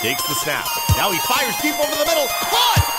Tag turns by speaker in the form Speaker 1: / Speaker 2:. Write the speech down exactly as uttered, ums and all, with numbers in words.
Speaker 1: Takes the snap. Now he fires deep over the middle. Caught!